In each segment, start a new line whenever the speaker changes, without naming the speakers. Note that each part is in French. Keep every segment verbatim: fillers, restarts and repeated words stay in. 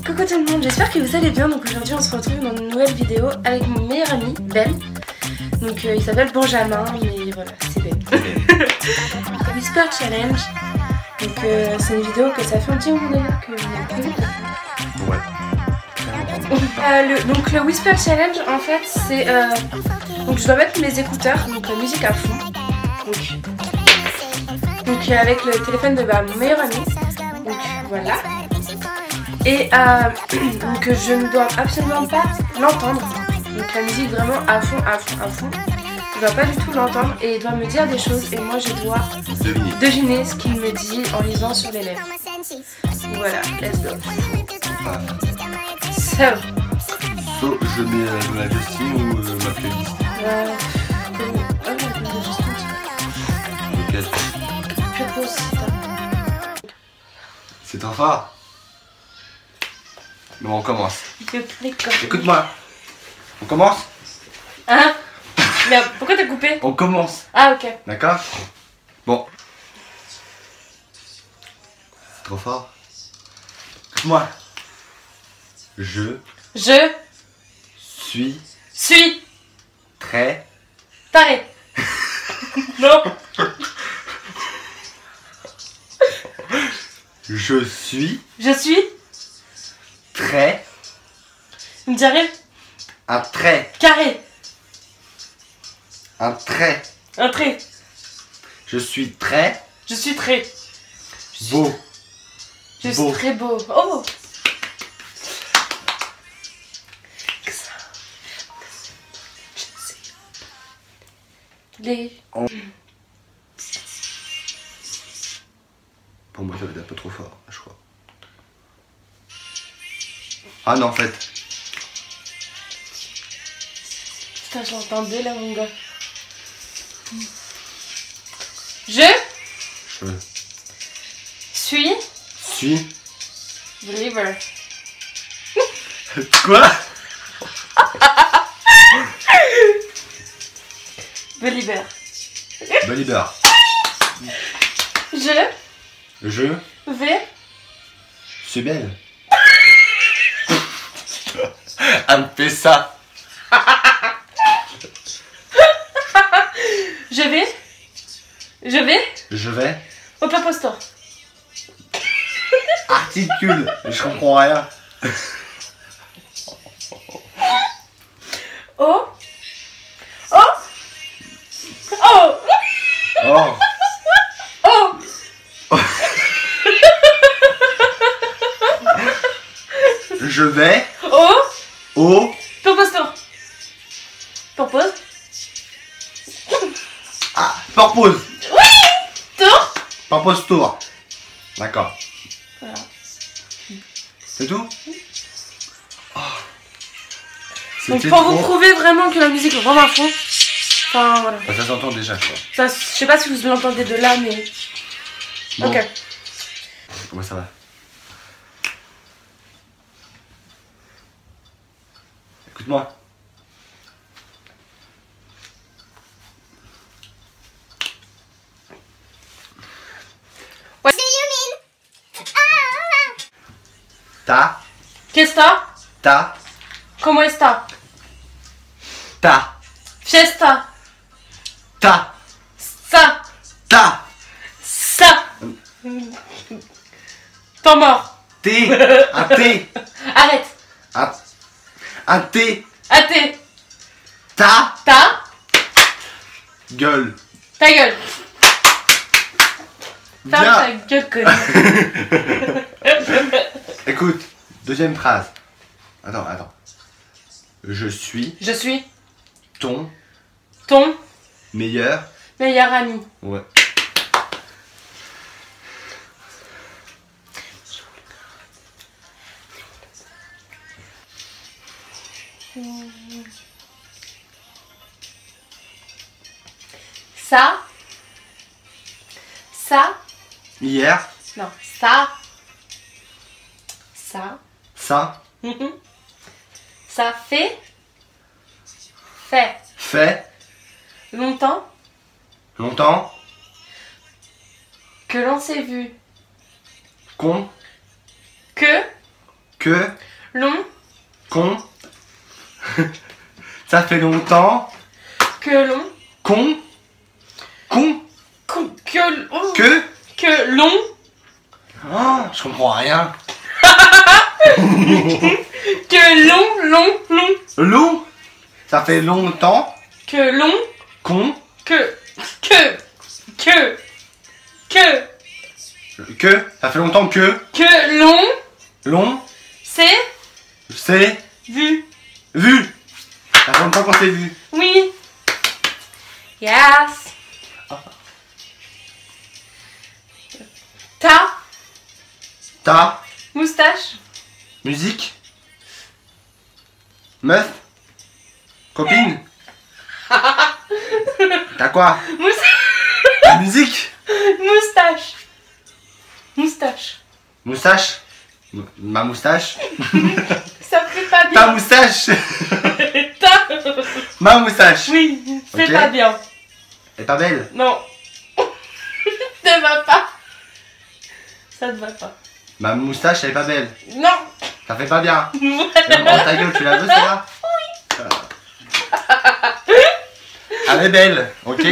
Coucou tout le monde, j'espère que vous allez bien. Donc aujourd'hui on se retrouve dans une nouvelle vidéo avec mon meilleur ami Ben. Donc euh, il s'appelle Benjamin, mais voilà, c'est Ben. Whisper Challenge. Donc euh, c'est une vidéo que ça fait un petit moment d'ailleurs que vous avez prévu.
Ouais.
Euh, le, donc le Whisper Challenge en fait c'est euh, donc je dois mettre mes écouteurs, donc la musique à fond. Donc, donc euh, avec le téléphone de bah, mon meilleur ami. Donc voilà. Et euh, donc je ne dois absolument pas l'entendre. Donc la musique vraiment à fond, à fond, à fond. Je ne dois pas du tout l'entendre et il doit me dire des choses et moi je dois
Deviner.
deviner ce qu'il me dit en lisant sur les lèvres. Voilà, let's go.
Ah.
So,
So, je mets euh, ma Justine ou euh, ma playlist.
euh, oh, la playlist de Justin,
Lequel?
Purple Sita.
C'est un phare. Bon, on commence.
Que clique comme-
Écoute-moi. On commence?
Hein? Merde, pourquoi t'as coupé?
On commence.
Ah ok.
D'accord? Bon. C'est trop fort. Écoute-moi. Je
Je
suis
suis
très...
taré. Non.
Je suis
Je suis
très...
une diarrhée.
Un trait.
Carré.
Un trait.
Un trait.
Je suis très
Je suis très.
beau.
Je suis
Beau.
très beau. Oh. Les...
Pour moi, ça va être un peu trop fort, je crois. Ah non, en fait.
Putain, j'entendais là, mon gars. Je
Je
suis
suis...
believer.
Quoi?
Believer.
Believer.
Je
Je
vais
suis belle. Elle me fait ça.
Je vais Je vais
Je vais...
au Papa Store.
Articule. Je comprends rien.
Oh Oh Oh
Oh.
Oh
Je vais
Oh
au...
Papa Store. Purpose.
Ah, Purpose.
Tour.
Purpose Tour. D'accord.
Voilà.
C'est tout? Oh.
Donc
C'était
pour vous
trop...
prouver vraiment que la musique est vraiment à fond. Enfin voilà.
Bah, ça s'entend déjà, je crois.
Ça, je sais pas si vous l'entendez de là, mais.
Bon.
Ok.
Comment ça va? Écoute-moi.
What
do you mean? Ah!
Ta,
Qu'esta?
ta,
Como está?
ta,
Fiesta.
ta,
Ça.
ta,
Ça. Temps mort.
T, un T,
Arrête.
un, un T,
Athée.
ta,
Ta.
gueule.
Ta gueule. Ferme
Viens.
ta gueule, connard.
Écoute, deuxième phrase. Attends, attends. Je suis
Je suis
ton
ton
meilleur.
meilleur ami.
Ouais.
Ça. Ça.
Hier,
Non. Ça. Ça.
ça,
Mhm. Ça fait. Fait.
fait
Longtemps
longtemps
que l'on s'est vu.
qu'on
Que
Que.
Long.
Con. Ça fait longtemps.
Que long.
Con. Con.
Con. Que. Oh.
Que.
Que long.
Oh, je comprends rien.
Que long, long, long.
Long. Ça fait longtemps.
Que long.
Con.
Que. Que. Que. Que.
Que. Ça fait longtemps que.
Que long.
Long.
C'est.
C'est.
Vu.
Vu. Ça fait longtemps qu'on s'est vu.
Oui. Yes. Ta.
Ta.
Moustache.
Musique. Meuf. Copine. T'as quoi?
Moustache.
Ta musique.
Moustache. Moustache.
Moustache. M- Ma moustache.
Ça fait pas
Ta
bien.
moustache.
Ta.
Ma moustache.
Oui, c'est
Ok.
pas bien.
Elle est pas belle.
Non. Ça va pas. Ça ne va pas.
Ma moustache elle est pas belle.
Non.
Ça fait pas bien.
Voilà.
Oh, ta gueule, tu la veux celle-là? Oui. Elle est belle, ok?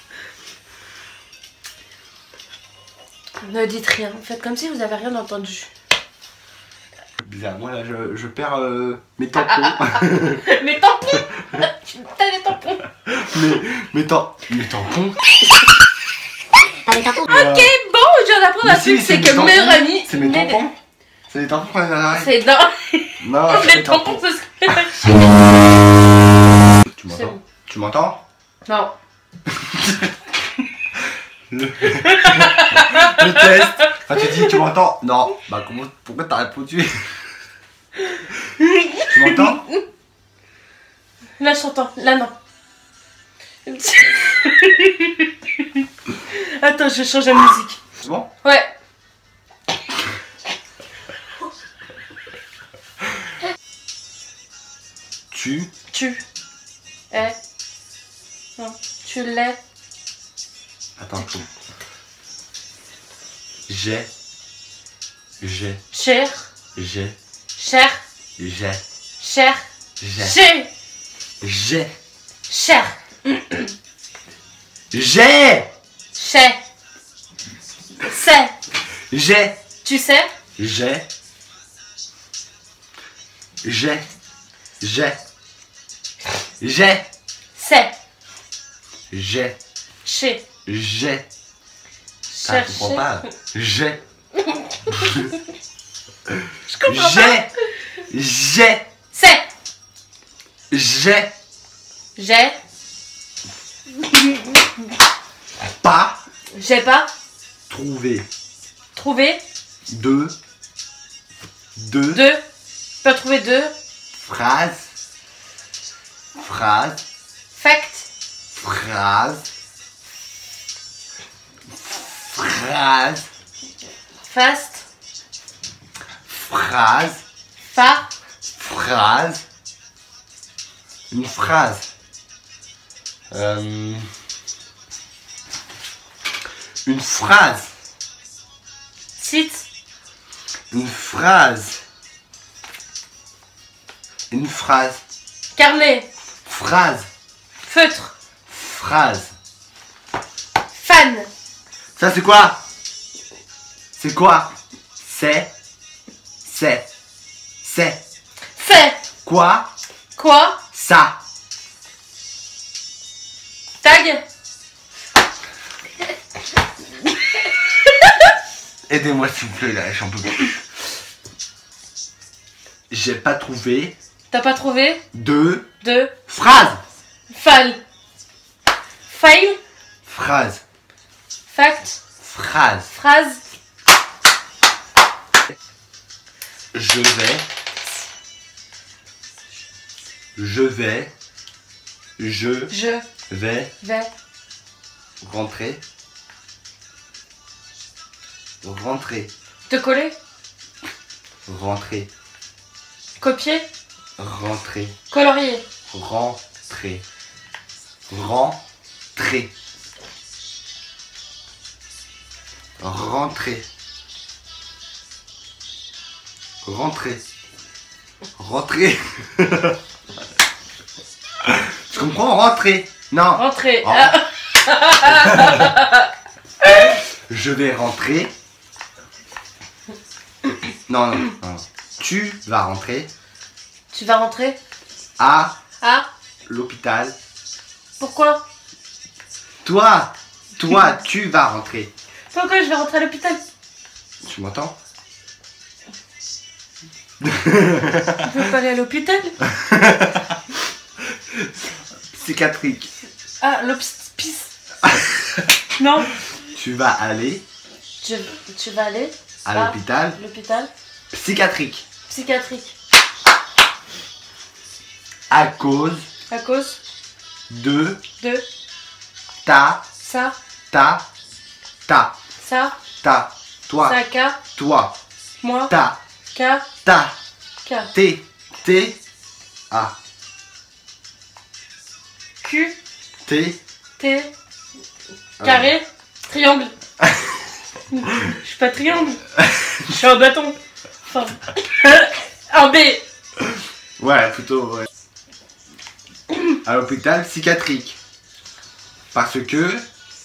Ne dites rien. Faites comme si vous avez rien entendu.
Bizarre, moi là je, je perds euh, mes tampons.
Mais tampons. T'as des tampons.
mes, mes, tam- mes tampons.
Pas les tampons.
Ok, bon, je viens d'apprendre un
Mais si,
truc, c'est
mes
que
tampons.
meilleur ami.
C'est mes tampons. C'est les tampons qu'on a dans l'oreille.
C'est dans.
Non, c'est
Les
mes
tampons,
tampons.
ce serait.
Tu
C'est
m'entends?
bon.
Tu m'entends?
Non.
Le... Le test. Quand tu dis tu m'entends? Non. Bah comment, pourquoi t'as répondu? Tu m'entends?
Là, je t'entends. Là, non. Attends, je change la musique.
C'est bon?
Ouais.
Tu.
Tu es. Non. Tu l'es.
Attends, faut... J'ai. J'ai.
Cher.
J'ai.
Cher.
J'ai.
Cher.
J'ai.
Chez.
J'ai.
Cher.
J'ai.
Chez. C'est.
J'ai.
Tu sais.
J'ai. J'ai. J'ai. J'ai.
C'est.
J'ai.
Chez.
J'ai. Ça, je comprends
Chercher.
pas. J'ai.
Je comprends
J'ai.
pas.
J'ai.
C'est.
J'ai.
J'ai.
Pas.
J'ai pas
Trouvé.
trouvé
Deux. Deux.
deux. Pas trouvé deux.
Phrase. Phrase.
Fact.
Phrase. Phrase.
Fast.
Phrase.
Fa.
Phrase. Une phrase. Euh, Une phrase.
Site.
Une phrase. Une phrase.
Carnet.
Phrase.
Feutre.
Phrase.
Fan.
Ça c'est quoi? C'est quoi? C'est. C'est. C'est.
Fait.
Quoi?
Quoi?
Ça.
Tag.
Aidez-moi s'il vous plaît là, j'en peux plus. J'ai pas trouvé
T'as pas trouvé
de
deux.
phrase.
Fall. Fail.
Phrase.
Fact.
Phrase.
Phrase.
Je vais. Je vais. Je
Je
vais
vais
rentrer. Rentrer.
te coller.
Rentrer.
Copier.
Rentrer.
Colorier.
Rentrer. Rentrer. Rentrer. Rentrer. Rentrer. Tu comprends? Rentrer. Non.
Rentrer.
Oh.
Ah.
Je vais rentrer. Non, non, non. Tu vas rentrer
Tu vas rentrer
à
à
l'hôpital.
Pourquoi?
Toi, toi, tu vas rentrer.
Pourquoi je vais rentrer à l'hôpital?
Tu m'entends?
Tu veux pas aller à l'hôpital?
Psychiatrique.
Ah, l'hospice. Non.
Tu vas aller
Tu, tu vas aller
à l'hôpital
l'hôpital
psychiatrique.
psychiatrique.
À cause
À cause
de
de
ta,
ça,
ta, ta,
ça,
ta, toi,
ça, ka,
toi,
moi,
ta,
ka,
ta,
ka.
t, t, a,
Q,
t,
T, carré, triangle. Je suis pas triangle. Je suis un bâton. Enfin, un B.
Ouais, plutôt, ouais. À l'hôpital psychiatrique. Parce que...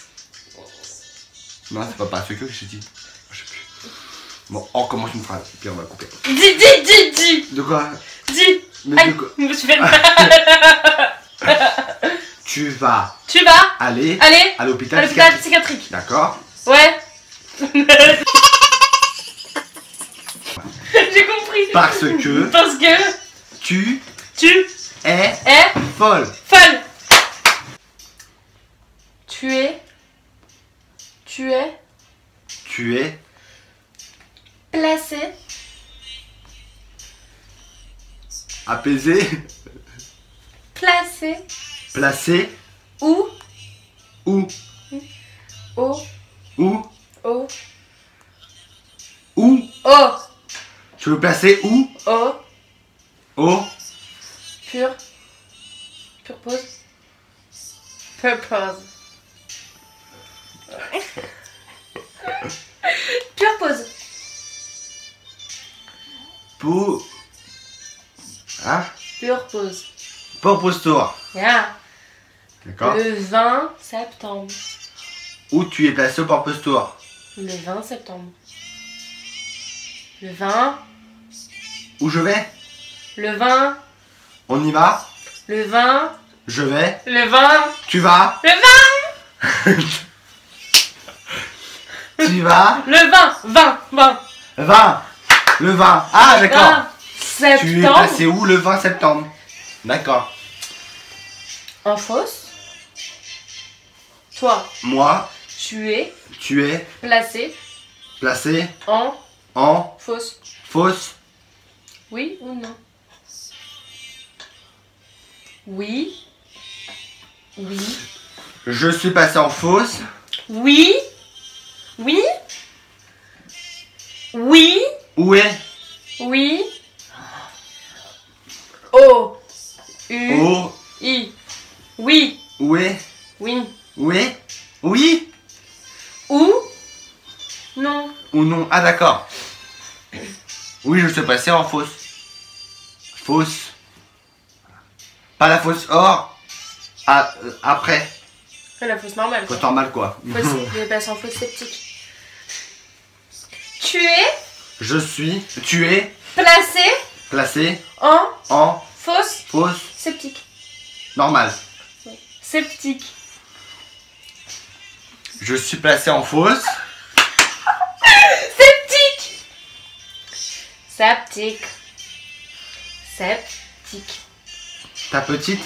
Non, c'est pas parce que j'ai dit. Je sais plus. Bon, on recommence une phrase, puis on va couper.
Dis, dis, dis, dis.
De quoi?
Dis.
Mais
Aïe,
de quoi?
je me suis fait mal.
Tu vas
Tu vas
aller
aller
à l'hôpital
à l'hôpital
psychiatrique.
psychiatrique.
D'accord?
Ouais. J'ai compris.
Parce que
Parce que
tu
tu
es
es
folle.
folle. Tu es. Tu es
Tu es
placé.
apaisé,
Placé.
placé,
Où
où,
Au.
où,
Au.
où.
Au.
Tu veux placer où?
Au.
Au.
Pure. Pure pause. Purpose. Pure pause.
Pour. Hein?
Pure pause.
Pour pose-toi.
Yeah.
D'accord?
Le vingt septembre.
Où tu es placé au port-postoir?
Le vingt septembre. Le vingt.
Où je vais?
Le vingt.
On y va?
Le vingt.
Je vais?
Le vingt.
Tu vas?
Le vingt.
Tu vas?
Le vingt. vingt. vingt.
vingt. Le vingt. Ah, d'accord.
vingt
Tu es
septembre.
placé où le vingt septembre? D'accord.
En fosse. Toi,
Moi,
tu es
tu es
placé
placé
en
en
fosse.
fosse.
Oui ou non? Oui. Oui.
Je suis passé en fosse.
Oui. Oui. Oui.
Où est?
Oui. O. U.
Où?
I. Oui.
Où est?
Oui.
Où est? Oui
Ou. Non.
ou non? Ah, d'accord. Oui, je suis passé en fosse. Fosse. Pas la fosse or. Ah, euh, après.
La fosse normale.
Fosse normale, quoi.
Fosse, je vais passer en fosse septique. Tu es
Je suis. Tu es
placé
placé
en
en
fosse
fosse
septique.
normale.
Septique.
Je suis placé en fosse.
Septique. Septique. Septique.
Ta petite.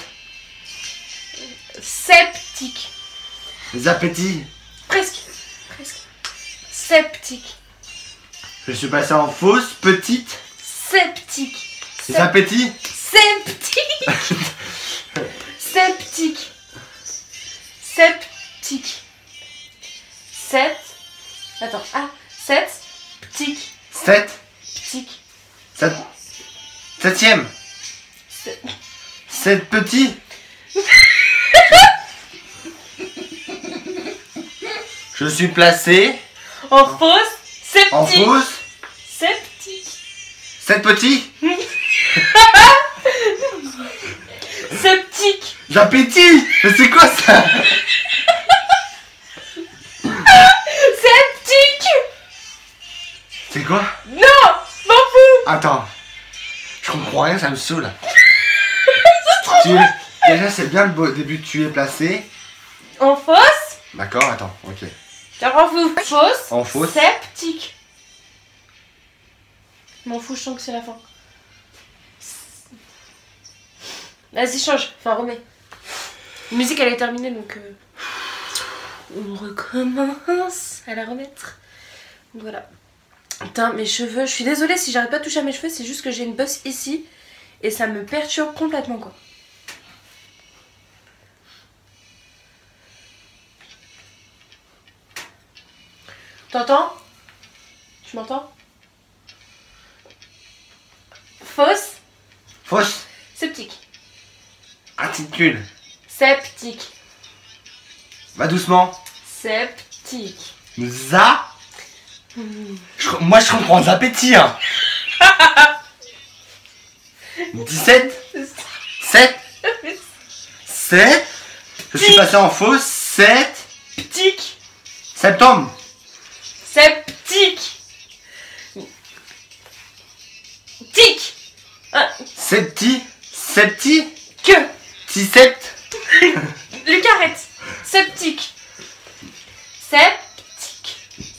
Septique.
Les appétits.
Presque. Presque. Septique.
Je suis passé en fosse petite.
Septique.
Les appétits.
Septique. Septique. Septique. Sept. Attends. Ah. Sept. Ptique.
Sept.
Ptique.
Sept. Septième.
Sept.
Sept petits. Je suis placé
En fosse. Septique.
en fosse.
Septique.
Sept petits.
Septique.
J'appétit. Mais c'est quoi ça?
Septique.
C'est quoi?
Non, m'en fous.
Attends. Je comprends rien, ça me saoule. Tu es... Déjà, c'est bien le beau début que tu es placé.
En fausse.
D'accord, attends, ok.
M'en fous. Fausse.
En fausse.
Septique. M'en fous, je sens que c'est la fin. Vas-y, change. Enfin, remets. La musique, elle est terminée, donc... Euh... On recommence à la remettre. Donc, voilà. Putain, mes cheveux. Je suis désolée si j'arrête pas de toucher à mes cheveux. C'est juste que j'ai une bosse ici. Et ça me perturbe complètement, quoi. T'entends? Tu m'entends? Fausse.
Fausse.
Septique.
Attitude.
Septique.
Va doucement.
Septique.
Za. Je... Moi je comprends Zappétit hein. dix-sept. sept. sept. Je suis passé en fausse. sept.
Septique.
Septembre.
Septique. Tic. Ah.
Septi. Septi.
Que.
Ti-sept.
Lucas, arrête. Septique. Septique.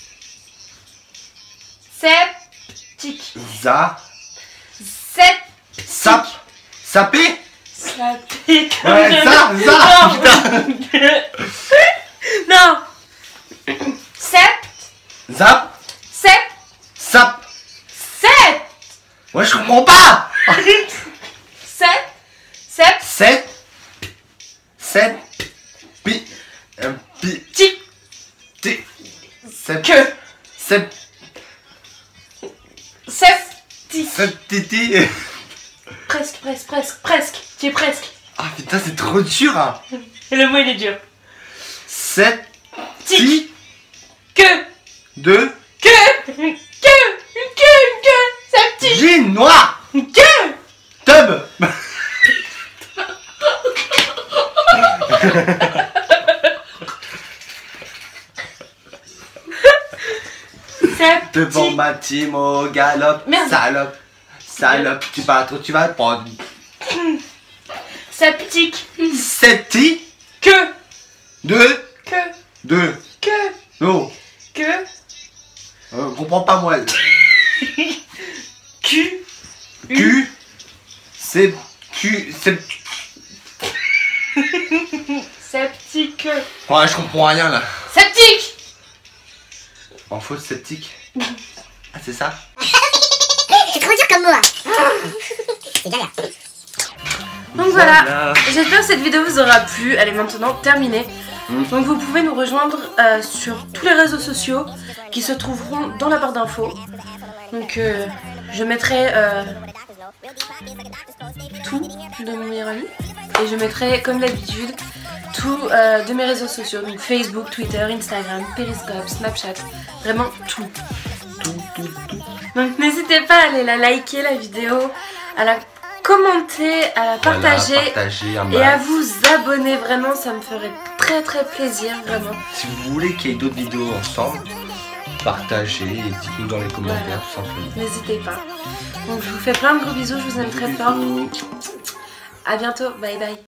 Septique.
Za.
Septique.
Sap. Sapé.
Sapé.
Ouais, ça, ça. Putain.
Non. Sept.
Zap.
Sept.
Sap.
Sept.
Ouais, je comprends pas.
Sept. Sept.
Sept. Sept. Pi. euh, Pi.
Tic.
Ti. Sept.
Que.
Sept.
Septique.
Sept. Titi.
Presque, presque, presque, presque. Tu es presque.
Ah putain, c'est trop dur hein.
Et le mot il est dur.
Sept.
Tic.
Ti.
Que.
Deux.
Que. Que. Une queue, une queue. Septique.
Jean noir.
Que.
Tub. Devant
Septique.
ma team au galop.
Merde.
Salope. Salope. Tu pars trop, tu vas te prendre.
Septique.
Septi.
Que.
Deux.
Que.
Deux.
Que.
Non.
Que.
Euh, comprends pas moi.
Q.
Q. C'est. Q. C'est.
Septique.
Ouais, je comprends rien là.
Septique.
En fausse sceptique. Ah, c'est ça?
C'est trop dur comme mot, hein. C'est galère.
Donc voilà, j'espère que cette vidéo vous aura plu, elle est maintenant terminée. Mm. Donc vous pouvez nous rejoindre euh, sur tous les réseaux sociaux qui se trouveront dans la barre d'infos. Donc euh, je mettrai euh, tout de mon meilleur ami et je mettrai comme d'habitude tout euh, de mes réseaux sociaux, donc Facebook, Twitter, Instagram, Periscope, Snapchat, vraiment tout.
Tout, tout, tout.
Donc n'hésitez pas à aller la liker la vidéo, à la commenter, à la partager,
voilà, partager un
et à
max.
vous abonner, vraiment ça me ferait très très plaisir, vraiment.
Si vous voulez qu'il y ait d'autres vidéos ensemble, partagez et dites-nous dans les commentaires
Voilà.
tout simplement.
N'hésitez pas. Donc je vous fais plein de gros bisous, je vous aime très fort. À bientôt, bye bye.